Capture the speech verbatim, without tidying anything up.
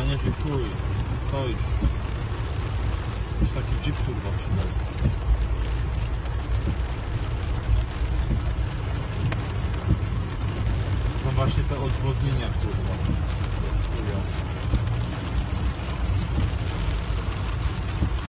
nie chuj, stoisz. Już taki jeep kurwa przydał. To właśnie te odwodnienia kurwa. Chuja.